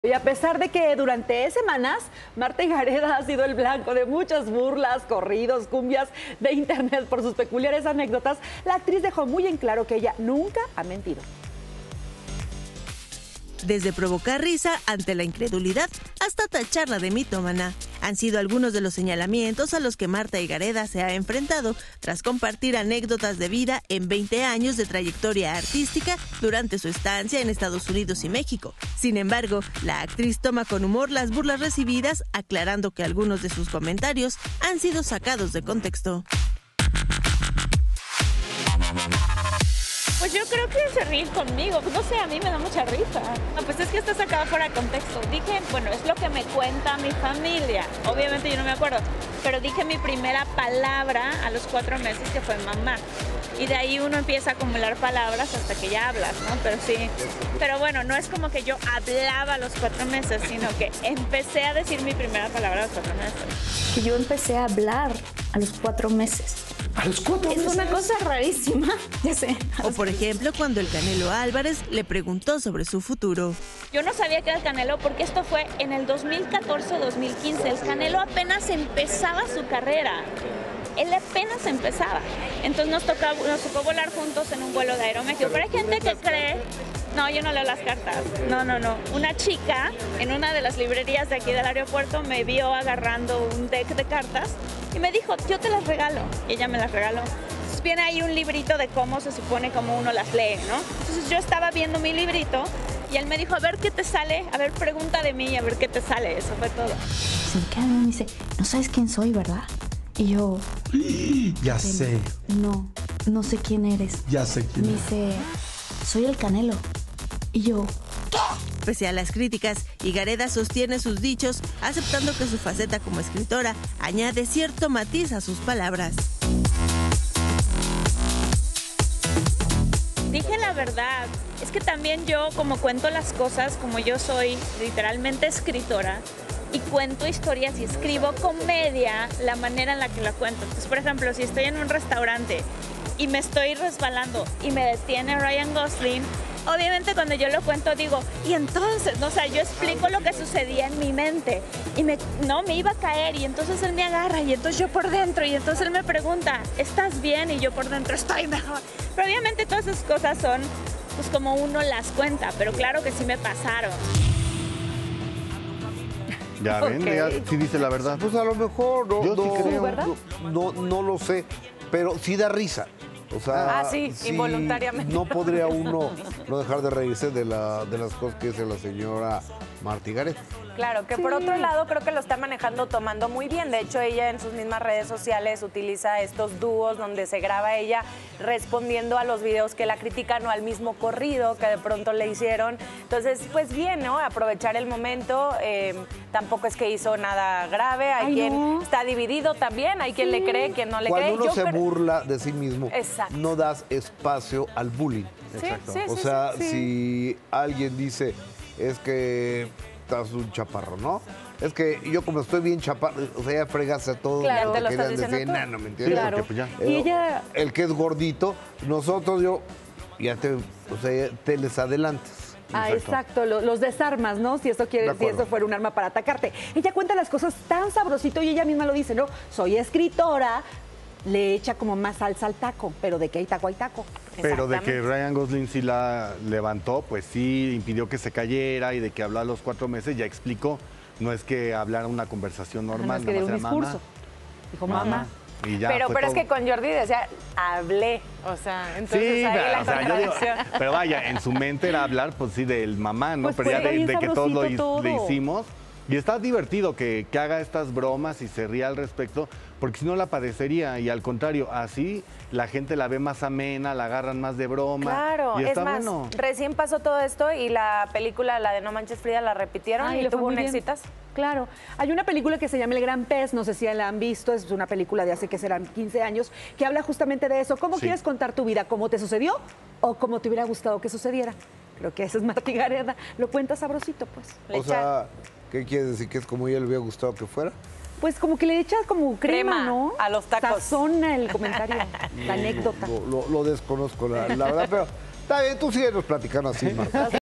Y a pesar de que durante semanas Marta Gareda ha sido el blanco de muchas burlas, corridos, cumbias de internet por sus peculiares anécdotas, la actriz dejó muy en claro que ella nunca ha mentido. Desde provocar risa ante la incredulidad hasta tacharla de mitómana, han sido algunos de los señalamientos a los que Marta Gareda se ha enfrentado tras compartir anécdotas de vida en 20 años de trayectoria artística durante su estancia en Estados Unidos y México. Sin embargo, la actriz toma con humor las burlas recibidas, aclarando que algunos de sus comentarios han sido sacados de contexto. Pues yo creo que se ríen conmigo, pues no sé, a mí me da mucha risa. No, pues es que está sacado fuera de contexto. Dije, bueno, es lo que me cuenta mi familia. Obviamente yo no me acuerdo, pero dije mi primera palabra a los 4 meses que fue mamá. Y de ahí uno empieza a acumular palabras hasta que ya hablas, ¿no? Pero sí, pero bueno, no es como que yo hablaba a los 4 meses, sino que empecé a decir mi primera palabra a los 4 meses. Que yo empecé a hablar a los 4 meses. ¿A los 4 meses? Es una cosa rarísima, ya sé. O por ejemplo, cuando el Canelo Álvarez le preguntó sobre su futuro. Yo no sabía que era el Canelo porque esto fue en el 2014-2015. El Canelo apenas empezaba su carrera. Él apenas empezaba. Entonces nos tocó volar juntos en un vuelo de Aeroméxico. Pero hay gente que cree... No, yo no leo las cartas. No. Una chica en una de las librerías de aquí del aeropuerto me vio agarrando un deck de cartas y me dijo, yo te las regalo. Y ella me las regaló. Entonces viene ahí un librito de cómo se supone cómo uno las lee, ¿no? Entonces yo estaba viendo mi librito y él me dijo, a ver qué te sale, a ver, pregunta de mí, a ver qué te sale. Eso fue todo. Se me queda bien y me dice, no sabes quién soy, ¿verdad? Y yo... Ya sé. No sé quién eres. Ya sé quién Me es. dice, soy el Canelo. Y yo... Pese a las críticas, Gareda sostiene sus dichos, aceptando que su faceta como escritora añade cierto matiz a sus palabras. Dije la verdad. Es que también yo, como cuento las cosas, como yo soy literalmente escritora, y cuento historias y escribo comedia, la manera en la que la cuento. Entonces, por ejemplo, si estoy en un restaurante y me estoy resbalando y me detiene Ryan Gosling, obviamente cuando yo lo cuento digo, y entonces, no, o sea, yo explico lo que sucedía en mi mente y me iba a caer y entonces él me agarra y entonces yo por dentro y entonces él me pregunta, ¿estás bien? Y yo por dentro estoy mejor. Pero obviamente todas esas cosas son pues como uno las cuenta, pero claro que sí me pasaron. Ya ven, ya sí dice la verdad. Pues a lo mejor Yo sí creo. ¿verdad? No lo sé, pero sí da risa. O sea, sí, involuntariamente. No podría uno no dejar de reírse de las cosas que dice la señora Marta Gareda. Claro, que por otro lado creo que lo está manejando, tomando muy bien. De hecho, ella en sus mismas redes sociales utiliza estos dúos donde se graba ella respondiendo a los videos que la critican o al mismo corrido que de pronto le hicieron. Entonces, pues bien, ¿no? Aprovechar el momento. Tampoco es que hizo nada grave. Hay quien está dividido también. Hay quien le cree, quien no le cree. Cuando uno se burla de sí mismo, Exacto. no das espacio al bullying. Exacto. O sea, si alguien dice, es que estás un chaparro, ¿no? Es que yo como estoy bien chaparro, o sea, ya fregaste a todo. Claro, te lo estás querían diciendo decir tú. enano, ¿me entiendes? Claro. Porque, pues, ya. Y ella... El que es gordito, nosotros ya te les adelantas. Exacto, los desarmas, ¿no? Si eso quiere De decir, acuerdo. eso fuera un arma para atacarte. Ella cuenta las cosas tan sabrosito y ella misma lo dice, ¿no? Soy escritora, le echa como más salsa al taco, pero de que hay taco, hay taco. Pero de que Ryan Gosling sí la levantó, pues sí impidió que se cayera y de que habló a los 4 meses, ya explicó. No es que hablara una conversación No normal, es que de nada un más era discurso. Dijo mamá. Y ya Pero fue es todo. que con Jordi decía, hablé. O sea, entonces Sí, ahí la o sea, yo digo, contradicción. pero vaya, en su mente era hablar, pues sí, del mamá, ¿no? Pues pero ya fue bien de que todos sabrosito todo. le hicimos. Y está divertido que haga estas bromas y se ría al respecto, porque si no la padecería. Y al contrario, así la gente la ve más amena, la agarran más de broma. Claro, y es está más, bueno. recién pasó todo esto y la película, la de No Manches Frida, la repitieron Ay, y le fue tuvo muy un bien. éxito. Claro. Hay una película que se llama El Gran Pez, no sé si la han visto, es una película de hace que serán 15 años, que habla justamente de eso. ¿Cómo Sí. quieres contar tu vida? ¿Cómo te sucedió o cómo te hubiera gustado que sucediera? Creo que esa es Marta Gareda. Lo cuenta sabrosito, pues. O sea, ¿qué quieres decir? ¿Que es como ella le hubiera gustado que fuera? Pues como que le echas como crema, Crema ¿no? a los tacos. Sazona el comentario, la anécdota. Lo desconozco, la verdad, pero está bien, tú síguenos platicando así, Marta.